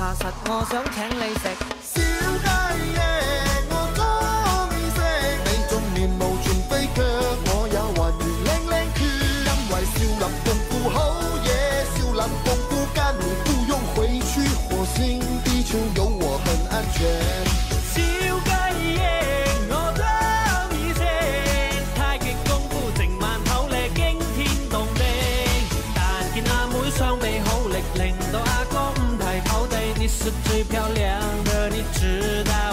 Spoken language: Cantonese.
查實，我想請你食。 小雞翼我鍾意食，你仲面無全非腳，我也還如靚靚缺。因為少林功夫好嘢，少林功夫幹你不用回去火星，地球有我很安全。 小雞翼我鍾意食，太極功夫成萬口力驚天動地，但見阿妹雙臂好力，令到阿哥五體投地。你是最漂亮的，你知道。